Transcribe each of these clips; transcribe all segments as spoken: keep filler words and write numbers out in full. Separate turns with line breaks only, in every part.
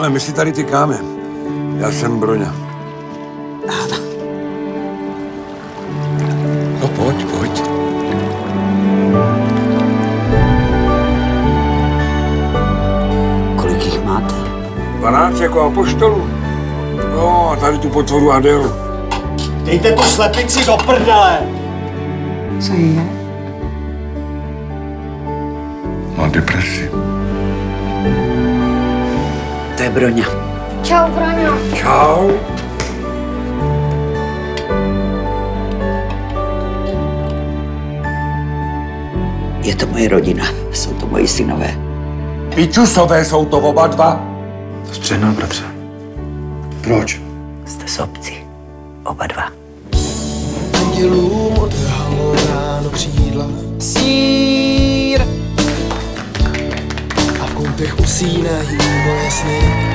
Ale my si tady tykáme. Já jsem Broňa. No pojď, pojď.
Kolik jich máte?
dvanáct jako apoštolů. No, a tady tu potvoru Adélu.
Dejte tu slepici do prdele!
Co je?
Má depresi.
To je Broňa.
Čau, Broňo.
Čau.
Je to moje rodina. Jsou to moji synové.
Pičusové jsou to oba dva.
Střehnul, bratře. Proč?
Jste z obci. Oba dva.
Andělům odtrhalo ráno křídla. Sír. A v koutech usínají moje sny.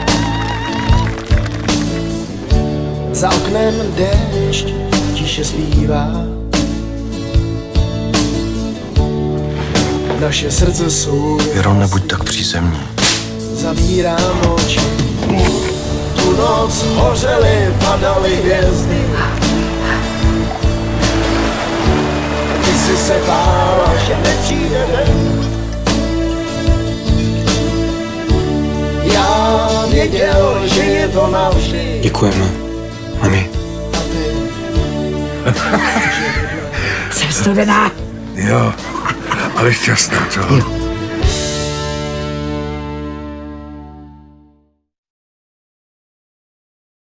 Za oknem déšť tiše zpívá. Naše srdce jsou...
Věro, nebuď tak přízemní.
Zavírám oči. Tu noc hořely, padaly hvězdy. Ty jsi se bála, že nepřijde den. Já věděl, že je to navždy.
Děkujeme, mami.
A ty...
Jsem studená.
Jo, ale šťastná, co?
Jo.